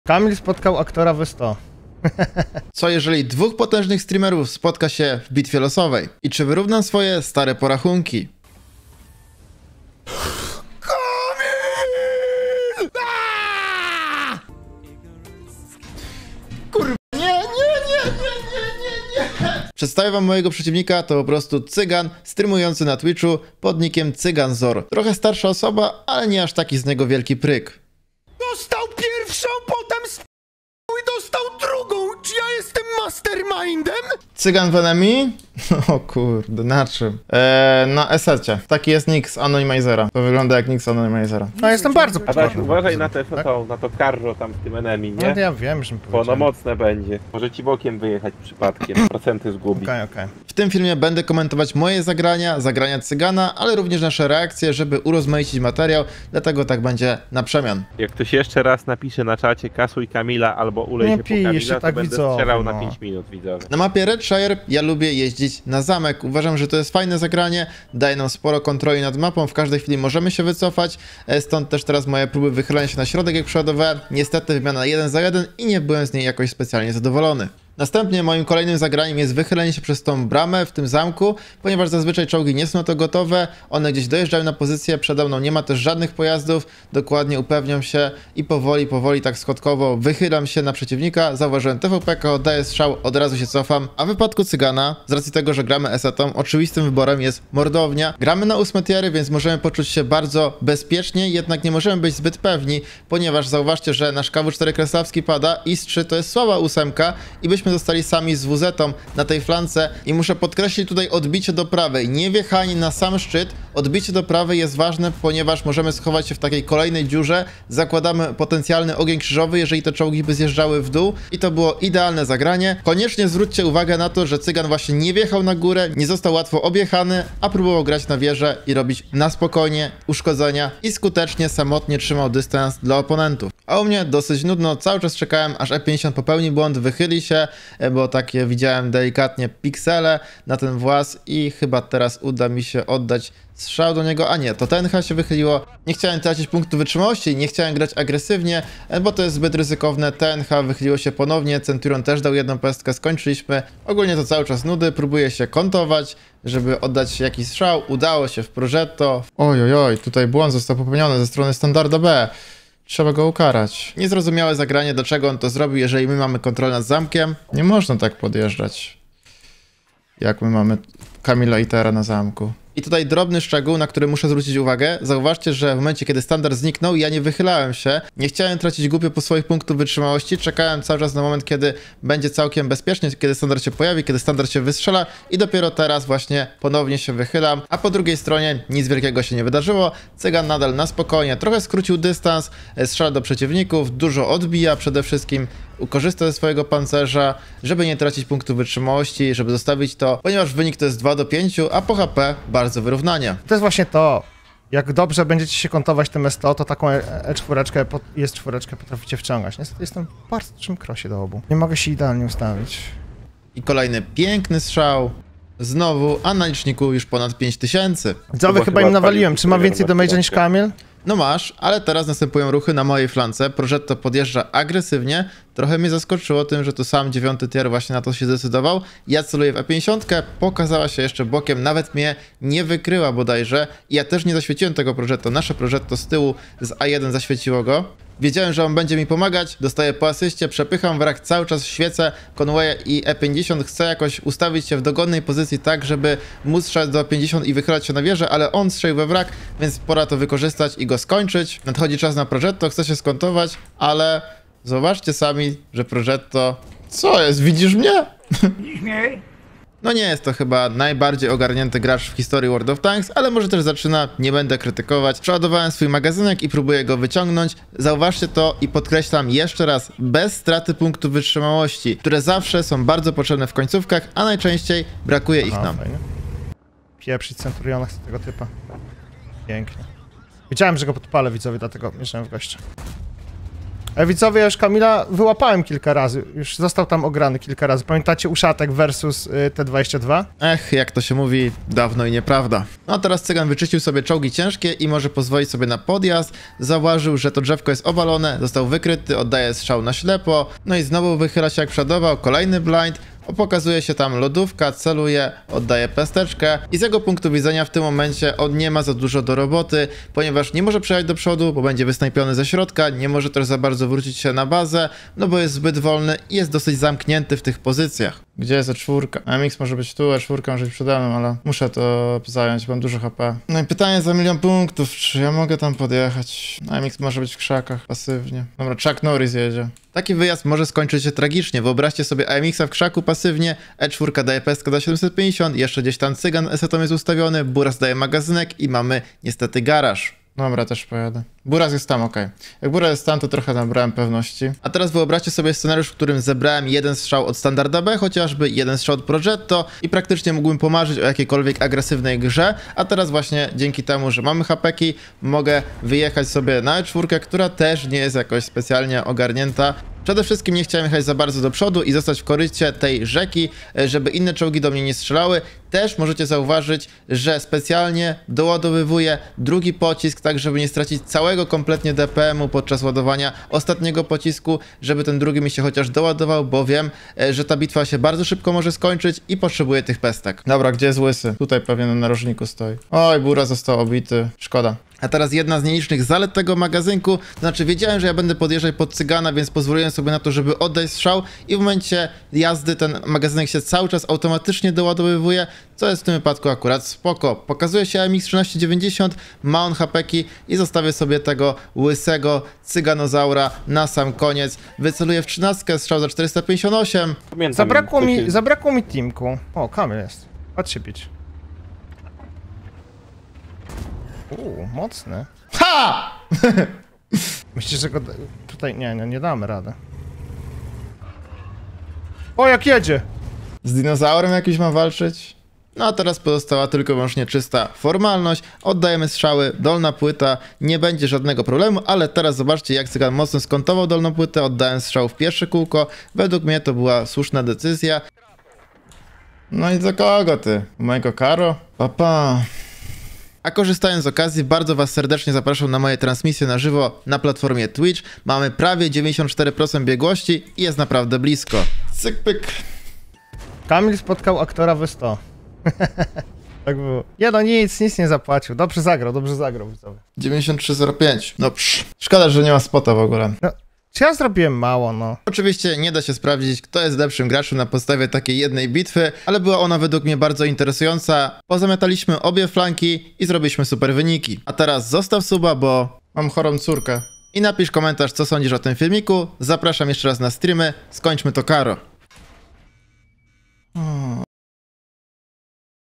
Kamil spotkał aktora w 100. Co jeżeli dwóch potężnych streamerów spotka się w bitwie losowej? I czy wyrównam swoje stare porachunki? Kamil! Kurwa, nie. Przedstawię wam mojego przeciwnika, to po prostu cygan streamujący na Twitchu pod nickiem Cyganzor. Trochę starsza osoba, ale nie aż taki z niego wielki pryk. Dostał pierwszą, potem i dostał drugą. Czy ja jestem mastermindem? Cygan w enemy? O kurde, na czym? Na esecie. Taki jest nick z Anonymizera. To wygląda jak nick z Anonymizera. No jestem bardzo A tak, podporny. uważaj na te, na to carro tam w tym enemy, No nie? to ja wiem, że mi Bo ono powiedziałem. mocne będzie. Może ci bokiem wyjechać przypadkiem, procenty zgubi. Okej. W tym filmie będę komentować moje zagrania cygana, ale również nasze reakcje, żeby urozmaicić materiał, dlatego tak będzie na przemian. Jak ktoś jeszcze raz napisze na czacie kasuj Kamila albo ulej Nie się po pisze, Kamila, to tak będę widzowie, strzelał na no. 5 minut, widzowie. Na mapie Redshire ja lubię jeździć na zamek. Uważam, że to jest fajne zagranie, daje nam sporo kontroli nad mapą, w każdej chwili możemy się wycofać, stąd też teraz moje próby wychylania się na środek jak przeładowałem. Niestety wymiana 1 za 1 i nie byłem z niej jakoś specjalnie zadowolony. Następnie moim kolejnym zagraniem jest wychylenie się przez tą bramę w tym zamku, ponieważ zazwyczaj czołgi nie są na to gotowe, one gdzieś dojeżdżają na pozycję, przede mną nie ma też żadnych pojazdów, dokładnie upewniam się i powoli tak schodkowo wychylam się na przeciwnika, zauważyłem TVP, oddaję strzał, od razu się cofam, a w wypadku cygana, z racji tego, że gramy esetą, oczywistym wyborem jest mordownia. Gramy na 8 tiery, więc możemy poczuć się bardzo bezpiecznie, jednak nie możemy być zbyt pewni, ponieważ zauważcie, że nasz KW4 Kreslawski pada, IS-3 to jest słaba 8 i byśmy zostali sami z WZ-ą na tej flance i muszę podkreślić tutaj odbicie do prawej, nie wjechanie na sam szczyt, odbicie do prawej jest ważne, ponieważ możemy schować się w takiej kolejnej dziurze, zakładamy potencjalny ogień krzyżowy, jeżeli te czołgi by zjeżdżały w dół i to było idealne zagranie. Koniecznie zwróćcie uwagę na to, że cygan właśnie nie wjechał na górę, nie został łatwo objechany, a próbował grać na wieżę i robić na spokojnie uszkodzenia i skutecznie, samotnie trzymał dystans dla oponentów. A u mnie dosyć nudno, cały czas czekałem, aż E50 popełni błąd, wychyli się, bo takie widziałem delikatnie piksele na ten właz i chyba teraz uda mi się oddać strzał do niego, a nie, to TNH się wychyliło. Nie chciałem tracić punktu wytrzymałości, nie chciałem grać agresywnie, bo to jest zbyt ryzykowne. TNH wychyliło się ponownie, Centurion też dał jedną pestkę, skończyliśmy. Ogólnie to cały czas nudy, próbuję się kontować, żeby oddać jakiś strzał. Udało się w Progetto. Oj, tutaj błąd został popełniony ze strony standarda B. Trzeba go ukarać. Niezrozumiałe zagranie, do czego on to zrobił, jeżeli my mamy kontrolę nad zamkiem. Nie można tak podjeżdżać, jak my mamy Kamila i Tera na zamku. I tutaj drobny szczegół, na który muszę zwrócić uwagę. Zauważcie, że w momencie, kiedy standard zniknął, ja nie wychylałem się. Nie chciałem tracić głupio po swoich punktów wytrzymałości. Czekałem cały czas na moment, kiedy będzie całkiem bezpiecznie, kiedy standard się pojawi, kiedy standard się wystrzela i dopiero teraz właśnie ponownie się wychylam. A po drugiej stronie nic wielkiego się nie wydarzyło. Cygan nadal na spokojnie, trochę skrócił dystans, strzela do przeciwników, dużo odbija przede wszystkim. Korzysta ze swojego pancerza, żeby nie tracić punktu wytrzymałości, żeby zostawić to, ponieważ wynik to jest 2 do 5, a po HP bardzo wyrównanie. To jest właśnie to. Jak dobrze będziecie się kontować tym S100, to taką E4, jest4 potraficie wciągać. Niestety jestem w bardzo czym krosie do obu. Nie mogę się idealnie ustawić. I kolejny piękny strzał. Znowu, a na liczniku już ponad 5000. Widzowie, chyba im nawaliłem. Czy mam więcej damage'a niż Kamil? No masz, ale teraz następują ruchy na mojej flance. Progetto podjeżdża agresywnie. Trochę mnie zaskoczyło tym, że to sam 9 tier właśnie na to się zdecydował. Ja celuję w E50, pokazała się jeszcze bokiem, nawet mnie nie wykryła bodajże. I ja też nie zaświeciłem tego Progetto. Nasze Progetto z tyłu z A1 zaświeciło go. Wiedziałem, że on będzie mi pomagać, dostaję po asyście, przepycham wrak, cały czas świecę Conwaya i E50. Chcę jakoś ustawić się w dogodnej pozycji tak, żeby móc strzelać do 50 i wychylać się na wieżę, ale on strzelił we wrak, więc pora to wykorzystać i go skończyć. Nadchodzi czas na Progetto, chcę się skontować, ale zobaczcie sami, że Progetto... Co jest, widzisz mnie? No nie jest to chyba najbardziej ogarnięty gracz w historii World of Tanks, ale może też zaczyna, nie będę krytykować. Przeładowałem swój magazynek i próbuję go wyciągnąć. Zauważcie to i podkreślam jeszcze raz, bez straty punktu wytrzymałości, które zawsze są bardzo potrzebne w końcówkach, a najczęściej brakuje ich nam. Fajnie. Pieprzyć Centuriona z tego typa. Pięknie. Wiedziałem, że go podpalę, widzowie, dlatego mierzyłem w gościa. Widzowie, ja już Kamila wyłapałem kilka razy. Już został tam ograny kilka razy. Pamiętacie Uszatek versus T22? Ech, jak to się mówi, dawno i nieprawda. No a teraz Cygan wyczyścił sobie czołgi ciężkie i może pozwolić sobie na podjazd. Zauważył, że to drzewko jest owalone, został wykryty, oddaje strzał na ślepo. No i znowu wychyla się jak przodował, kolejny blind. Pokazuje się tam lodówka, celuje, oddaje pesteczkę i z jego punktu widzenia w tym momencie on nie ma za dużo do roboty, ponieważ nie może przejechać do przodu, bo będzie wysnajpiony ze środka, nie może też za bardzo wrócić się na bazę, no bo jest zbyt wolny i jest dosyć zamknięty w tych pozycjach. Gdzie jest E4? MX może być tu, E4 może być przede mną, ale muszę to zająć, mam dużo HP. No i pytanie za 1 000 000 punktów, czy ja mogę tam podjechać? MX może być w krzakach, pasywnie. Dobra, Chuck Norris jedzie. Taki wyjazd może skończyć się tragicznie. Wyobraźcie sobie AMX-a w krzaku pasywnie, E4 daje pestkę za 750, jeszcze gdzieś tam Cygan esetom jest ustawiony, Buras daje magazynek i mamy niestety garaż. Dobra, też pojadę. Buras jest tam, okej. Jak Buras jest tam, to trochę nabrałem pewności. A teraz wyobraźcie sobie scenariusz, w którym zebrałem jeden strzał od Standarda B, chociażby jeden strzał od Progetto i praktycznie mógłbym pomarzyć o jakiejkolwiek agresywnej grze, a teraz właśnie dzięki temu, że mamy hapeki, mogę wyjechać sobie na E4, która też nie jest jakoś specjalnie ogarnięta. Przede wszystkim nie chciałem jechać za bardzo do przodu i zostać w korycie tej rzeki, żeby inne czołgi do mnie nie strzelały. Też możecie zauważyć, że specjalnie doładowywuję drugi pocisk, tak żeby nie stracić całego kompletnie DPM-u podczas ładowania ostatniego pocisku, żeby ten drugi mi się chociaż doładował, bo wiem, że ta bitwa się bardzo szybko może skończyć i potrzebuję tych pestek. Dobra, gdzie jest Łysy? Tutaj pewnie na narożniku stoi. Oj, Bura został obity. Szkoda. A teraz jedna z nielicznych zalet tego magazynku, to znaczy wiedziałem, że ja będę podjeżdżać pod Cygana, więc pozwoliłem sobie na to, żeby oddać strzał i w momencie jazdy ten magazynek się cały czas automatycznie doładowywuje, co jest w tym wypadku akurat spoko. Pokazuje się AMX 1390, ma on hapeki i zostawię sobie tego łysego Cyganozaura na sam koniec. Wyceluję w 13, strzał za 458. Pamiętam, Zabrakło mi teamku. O, Kamil jest. Chodź się bić. Mocny. Ha! Myślisz, że go tutaj... Nie damy rady. O, jak jedzie! Z dinozaurem jakiś mam walczyć? No a teraz pozostała tylko wyłącznie czysta formalność. Oddajemy strzały, dolna płyta, nie będzie żadnego problemu, ale teraz zobaczcie, jak Cygan mocno skontował dolną płytę, oddałem strzał w pierwsze kółko. Według mnie to była słuszna decyzja. No i do kogo ty? Mojego Karo? Papa. A korzystając z okazji, bardzo was serdecznie zapraszam na moje transmisje na żywo na platformie Twitch. Mamy prawie 94% biegłości i jest naprawdę blisko. Cyk pyk. Kamil spotkał aktora w 100. Tak było. Nie no, nic nie zapłacił. Dobrze zagrał widzowie. 93,05. No szkoda, że nie ma spota w ogóle. No, czy ja zrobiłem mało, no. Oczywiście nie da się sprawdzić, kto jest lepszym graczem na podstawie takiej jednej bitwy, ale była ona według mnie bardzo interesująca. Pozamiataliśmy obie flanki i zrobiliśmy super wyniki. A teraz zostaw suba, bo mam chorą córkę. I napisz komentarz, co sądzisz o tym filmiku. Zapraszam jeszcze raz na streamy. Skończmy to karo.